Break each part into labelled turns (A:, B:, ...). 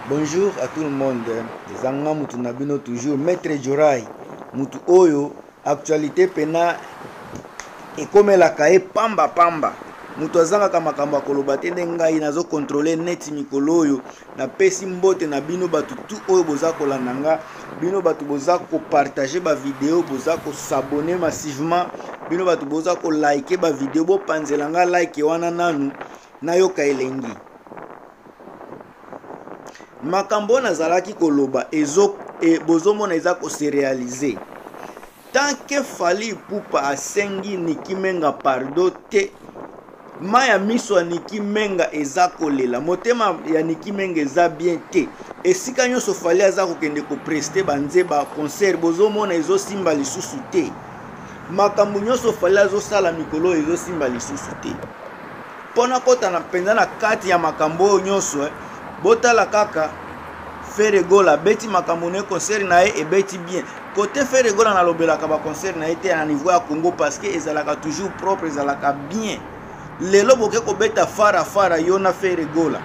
A: Bonjour à tout le monde. Zanga mutu nabino toujours Maître Jorai. Mutu oyo actualité pena ekomelaka e pamba pamba. Mutu azanga makambo koloba te ndengai nazo contrôler net mikolo oyo na pesi mbote na bino batu tu oyo boza kolanda nga bino batu boza ko partager ba vidéo boza ko s'abonner massivement bino batu boza ko liker ba vidéo bo panzela nga like wana nanu nayoka elengi makambo nazalaki koloba bozomona eza ko se réaliser tant que Fally Ipupa asengi Nicky Menga pardon te maya miso ya Nicky Menga eza kolela motema ya Nicky Menga eza bien te esika nyonso Fally aza kokende ko prester banze ba concert bozomona ezosimba lisusu te makambo nyonso Fally azosala mikolo ezosimba lisusu te pona kota na penza na kati ya makambo nyonso botala kaka Feregola beti makambo ne concert na e beti bien côté Feregola na lobelaka ba concert na été na niveau ya Congo parce que ezalaka toujours propre ezalaka bien lelo boke ko beta fara yona Feregola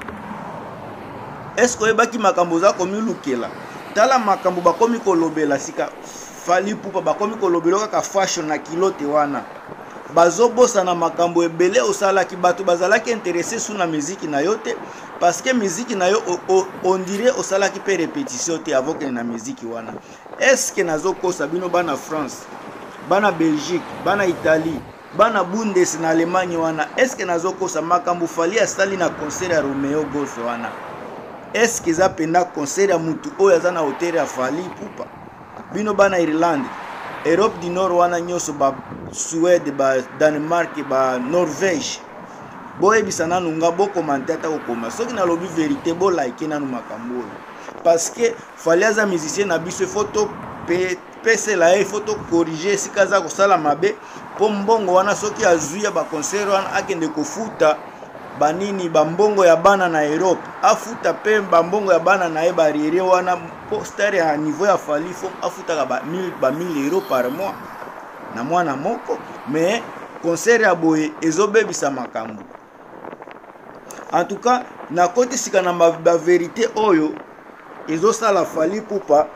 A: est-ce que ebaki makambo za komi lukela tala makambo bakomi kolobela sika Fally Ipupa bakomi kolobela kaka fashion na kilote wana bazobosa na makambo ebele osalaki bato bazalaki intéressé sous na musique na yote parce que musique na yo on dirait osalaki pe répétition te avant que na musique wana est-ce que nazokosa bino bana France bana Belgique bana Italie bana Bundes na Allemagne wana est-ce que nazokosa makambo Fally asali na concert ya Romeo Golf wana est-ce que za penda concert ya mutu oyo aza na hotel ya Fally Ipupa bino bana Irlande Europe du Nord wana nyoso ba Suède ba Danemark ba Norvège boyebisa nanu nga bo commenter ata kokoma soki na lobi vérité bo like nanu makambo parce que Fally aza musicien na biso photo pese la photo corriger sika za kosala mabe po mbongo wana soki azuya ba concert wana akende kofuta banini bambongo ya bana na Europe afuta pe bambongo ya bana na ebariere wana poster ya niveau ya Fally fo afuta ba 1000 euros par mois na mwana moko mais concert ya boye ezobebisa makambo en tout cas na kote sika na ba vérité oyo ezosala Fally Ipupa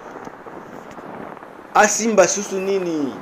A: asimba susu nini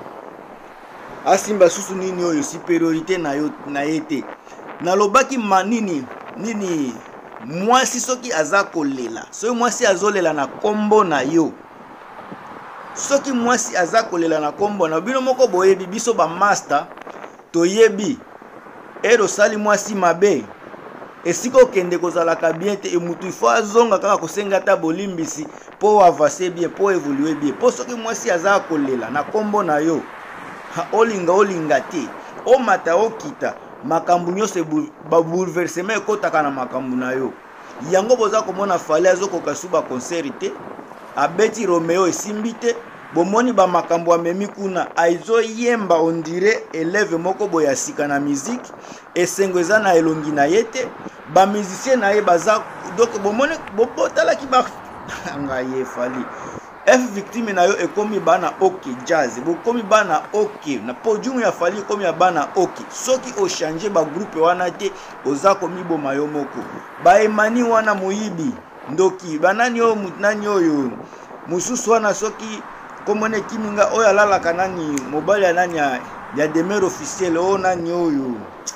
A: oyo supériorité na yete nalobaki manini nini mwasi soki aza kolela soki mwasi azolela na kombo na yo soki mwasi aza kolela na kombo na bino moko boyebi biso ba master toyebi ero sali mwasi mabe esiko kende kozalaka bien te emutu ifo azonga kaka kosenga ta bolimbisi po avancer bien po évoluer bien po soki mwasi aza kolela na kombo na yo olinga te o mata okita makambo nyose ba bouleversement ekotaka na makambo na yo yango boza komona Fally azokoka suba concert te abeti Romeo esimbi te bomoni ba makambo amemi kuna aizo yemba on dirait élève moko boya sika na musique esengo eza na elongi na yete ba musicien na ye baza donc bomoni botala ki ba ngaye Fally F victime na yo ekomi bana ok jazz bokomi bana ok na podium ya Fally komi ya bana ok soki o changer ba groupe wana te oza komi boma yo moko ba emani wana moyibi ndoki banani o mutnani oyo mususu wana soki komone kiminga oyo alalaka nani mobali ya nani ya demeure officiel o nani oyo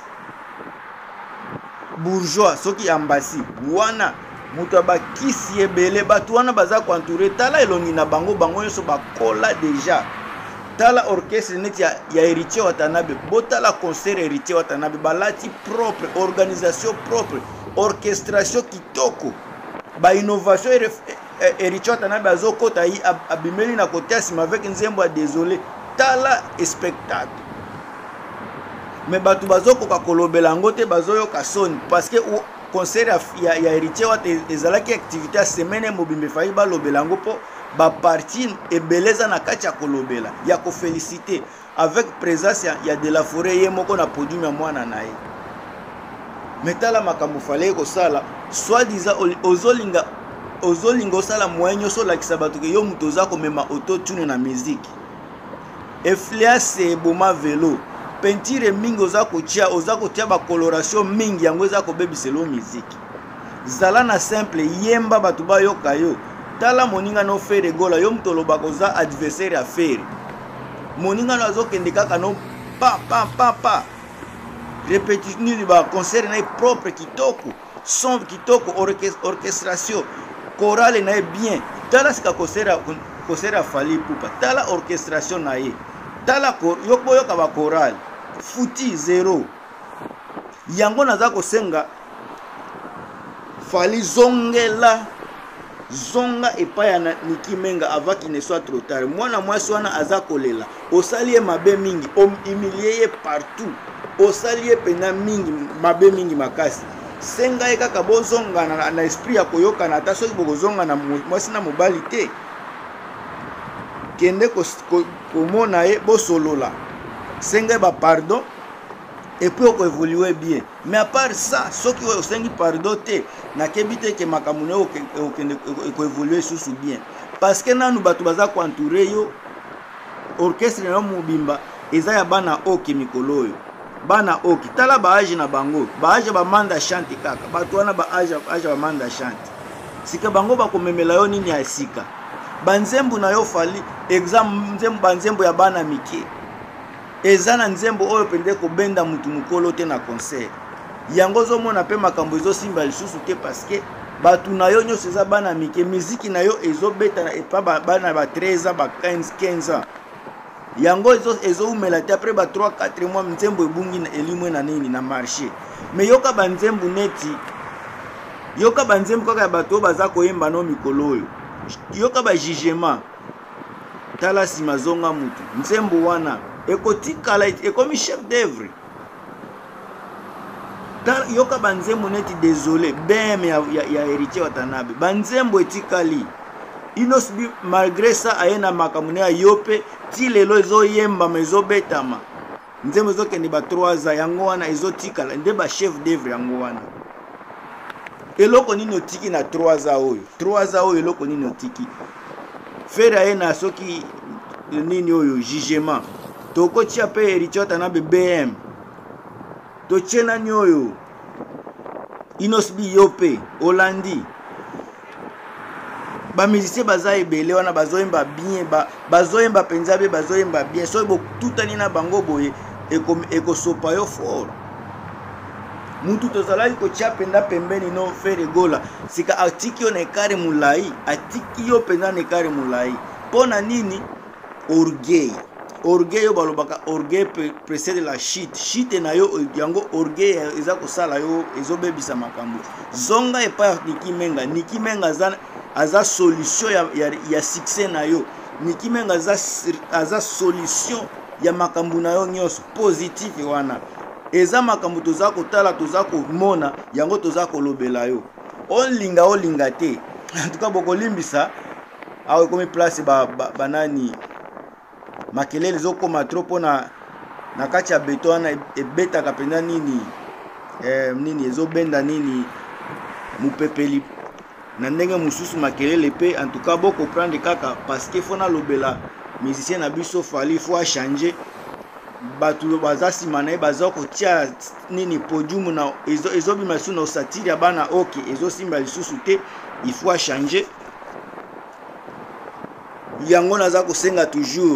A: bourgeois soki ambasi wana mutu abakisi ebele batu wana baza koentouré tala elongi na bango nyonso bakola déjà tala orchestre neti ya Héritier Watanabe botala concert Héritier Watanabe balati propre organisation propre orchestration kitoko ba innovation Héritier Watanabe azokota yi abimeli na kote asima avec nzembo ya désolé tala spectacle mais batu bazokoka kolobela ngo te bazoyoka soni parce que concert ya Héritier Wat ezalaki activité ya semaine mobimbe Fally balobela ngo po ba partie ebeleza na kati ya kolobela ya ko féliciter avec présence ya de la forêt ye moko na podium ya mwana na ye metala makambo Fally ko sala soit disant ozolinga osala moyen so la kisabatu ke yo muto za ko mema auto tune na musique influence boma vélo peinture mingi oza kotia ba coloration mingi yango eza ko bebiselo musique zala na simple yemba bato bayoka yo tala moninga no fere gola yo mtoloba koza adversaire ya fere moninga no azokende kaka no pa répétition ba concert na propre kitoko son kitoko orchestration chorale na bien tala sika concert Fally Ipupa tala orchestration na ye tala yokoyoka ba chorale futi zero yango naza kosenga Fally zonga epai ya Niki Menga avant qu'il ne soit trop tard. Mwana mwasi wana aza kolela osali ye mabe mingi humilier ye partout osali ye pena mingi mabe mingi makasi senga ye kaka bozonga na esprit ya koyokana ata soki bokozonga na mwasi na mobali te kende komona ye bosolola senga ba pardon et puis on évoluer bien mais à part ça ce qui est au sein pardon te na kebite ke makamune ko évoluer sous bien parce que nanu batu baza ko entourer yo orchestre na mubimba eza ya bana oki mikolo yo bana oki tala ba age na bango ba age ba manda chante kaka batu wana ba age ba manda chante sika bango ba komemela yo nini ya sika banzembu na yo Fally exam nzembu banzembu ya bana mike ezana nzembo oyo pende ko benda mutu mukolo te na concert yango zo mona pe makambo ezo simba lisusu te parce que batu na yo nyo seza bana mike muziki na yo ezo beta na epa bana ba 13 ans ba 15 ans yango ezo umela te après ba 3-4 mois nzembo ebungi na elimwe na nini na marché mais yoka banzembo neti yoka banzembo kaka bato baza koyemba no mikolo oyo yoka ba jugement tala sima zonga mutu nzembo wana ekotikala ekomi chef d'œuvre yoka banzembo neti désolé bem ya héritier Watanabe banzembo etikali inosbi malgré ça ayena makamune ya yope ti lelo ezoyemba mezobetama nzembo ezokende ba 3 ans yango wana ezotikala nde ba chef d'œuvre yango wana eloko nini otiki na 3 ans oyo 3 ans oyo eloko nini otiki fere ayena soki nini oyo jugement toko tia pe héritier Watanabe BM tochena nyoyo inosbi yope Olandi ba musicien baza ebele wana bazoyemba bien bazoyemba penza be bazoyemba bien so bo tutani na bango boye ekosopa yo fort mutu tozalaki kotia penda pembeni no fere gola sika atiki yo na ekare mulai atiki yo penda na ekare mulai pona nini orgueil yo balobaka orgueil précède la chute na yo yango orgueil eza kosala yo ezobebisa makambo zonga epa Niki Menga aza solution ya succès na yo Niki Menga aza solution ya makambo na yo nyonso positif wana eza makambo toza kotala toza komona yango toza kolobela yo olinga te en tout cas bokolimbisa awe komi place banani makelele zokoma trop pona na kati ya beto wana ebetaka pena nini nini ezobenda nini mupepeli na ndenge mususu makelele pe en tout cas boko prendre kaka parce que fona lobela musicien na biso Fally faut changer batu baza sima na ye baza kotia nini podium na ezobima su na satire ya bana oke ezosimba lisusu te il faut changer yango naza kosenga toujours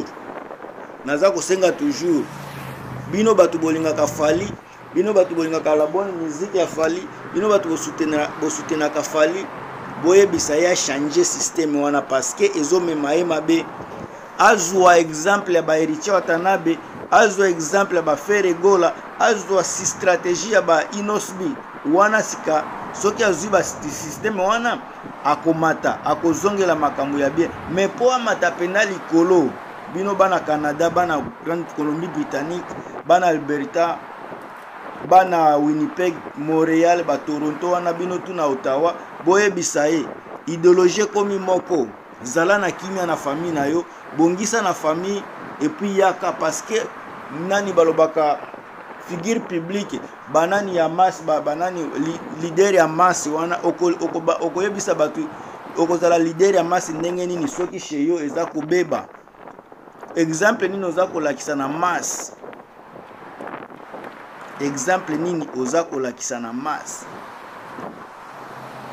A: bino batu bolingaka Fally bino batu bolingaka la bonne musique ya Fally bino batu bosutenaka Fally boyebisa ya changer système wana parce que ezomema ye mabe azwa exemple ya ba héritier Watanabe azwa exemple ya ba fere gola azwa si stratégie ya ba inosbi wana sika soki azwi ba système wana akomata akozongela makambo ya bien mais po amata pena likolo bino bana Canada bana Grande Colombie-Britannique bana Alberta bana Winnipeg Montréal ba Toronto wana bino tuna Ottawa boyebisa ye idéologie komi moko zala na kimia na famille na yo bongisa na famille et puis yaka parce que nani balobaka figure publique banani ya masse banani leader ya masse wana okoyebisa batu okozala leader ya masse ndenge nini soki chez yo eza kobeba exemple nini oza kolakisa na masse exemple nini oza kolakisa na masse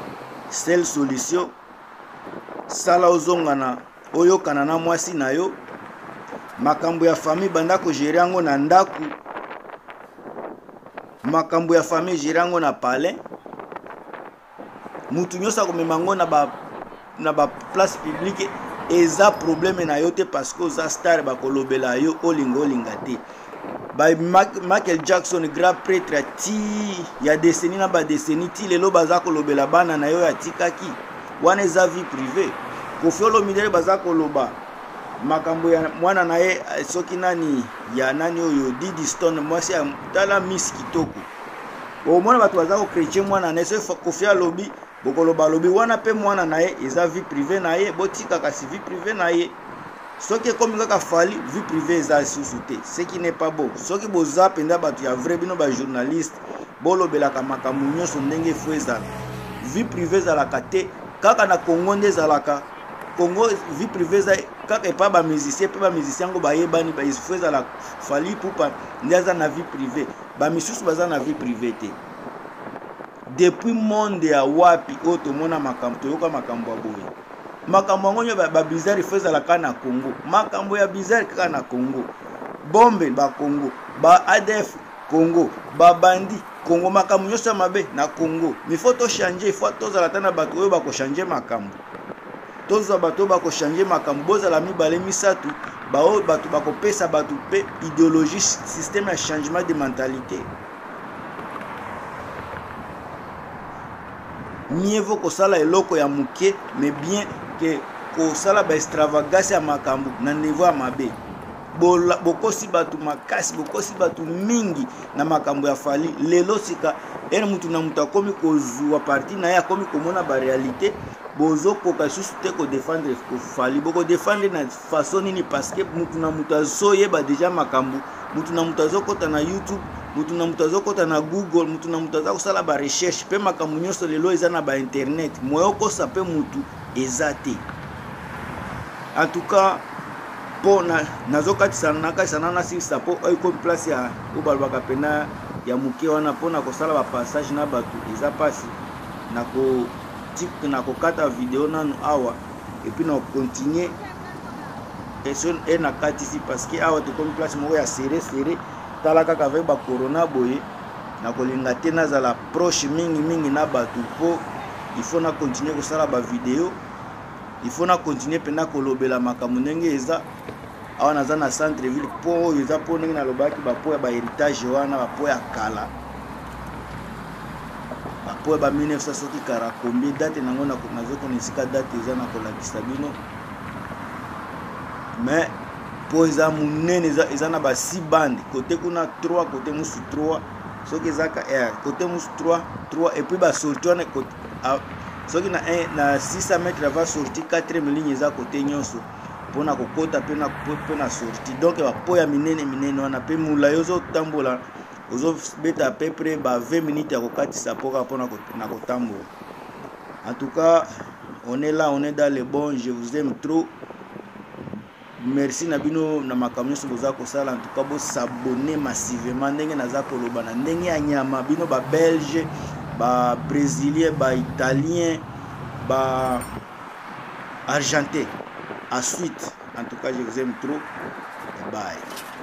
A: seule solution sala ozongana oyokana na mwasi na yo makambo ya famille banda ko gérer yango na ndaku makambo ya famille gérer yango na palais mutu nyosa komema ngo na ba place publique eza problème na yo te parce que oza star bakolobela yo olinga te ba Michael Jackson grand prêtre ti ya décennie na ba décennie ti lelo baza kolobela bana na yo ya tikaki wana eza vie privée Koffi Olomide baza koloba makambo ya mwana na ye soki nani ya nani oyo Diddy Stone mwasi ya tala Miss Kitoko omona bato baza ko chrétien mwana na so Koffi alobi bokoloba lobi wana pe mwana na ye eza vie privée na ye botika kasi vie privée na ye soki ekomi kaka fali vie privée eza susu te ce qui n'est pas bon soki boza penda bato ya vrai bino ba journaliste bolobelaka makambo nyonso ndenge fo ezala vie privée ezalaka te kaka na Congo nde ezalaka Congo vie privée eza kaka epa ba musicien pe ba musicien ngo bayebani ba fo ezala fali pupa nde aza na vie privée ba misusu baza na vie privée te depuis monde ya wapi oto mona makambo toyoka makambo ya boye makambo ngonyo ba bizarre feza la kana Congo makambo ya bizarre kaka na Congo bombe ba Congo ba ADF Congo ba bandi Congo makambo nyosa mabe na Congo mi faut changer faut tozala tana bato oyo bako changer makambo tozo bato bako changer makambo bozala mibale misatu bao bato bako pesa bato pe idéologie système ya changement de mentalité. Mieux vaut que ça la eloko ya muke mais bien que kosala ba extravagance ya makambo na niveau ya mabe bokosi batu makasi bokosi batu mingi na makambo ya fali lelo sika ene mutu na mutu akomi kozwa parti na ya akomi komona ba réalité bozo koka susu te ko défendre ko fali boko défendre na façon nini parce que mutu na mutu azoye ba déjà makambo mutu na mutu azokota na YouTube mutu na mutu azokota na Google mutu na mutu azakosala ba recherche pe makambo nyonso lelo eza na ba internet moyo kosa pe mutu eza te. En tout cas pour nazokatisa nakatisa na sisa po oyo ko place ya obalbaka pena ya muke wana pona kosala ba passage na batu eza pasi nako tik nako kata video nanu awa et puis na continuer question et na katisi parce que awa to comme place moko ya serré tala kaka avec ba corona boye na kolinga te nazala proche mingi na batu po il faut na continuer kosala ba video il faut na continuer pena kolobela makambo ndenge eza awa naza na centre ville po eza po ndenge na lobaki ba po ya ba héritage wana ba po ya kala ba po ba 1940 combien date nango na nazoko nisika date eza na kolakisa bino mais po eza munene eza na ba 6 bande côté kuna 3 côté musu 3 soki eza ka côté musu 3 et puis ba sorti wana côté soki na 600 mètres va sorti 4 ligne eza côté nyonso pona kokota pe na sorti donc ba po ya minene wana pe mula yozo tambola ozo beta à peu près ba 20 minutes ya kokatisa poka pona na kotambola. En tout cas on est là, on est dans le bon, je vous aime trop. Merci Nabino na makamyo soboza ko sala. En tout cas bo s'abonner massivement ndenge naza koloba na ndenge ya nyama bino ba belge ba brésilien ba italien ba argentin. Ensuite en tout cas je vous aime trop. Bye.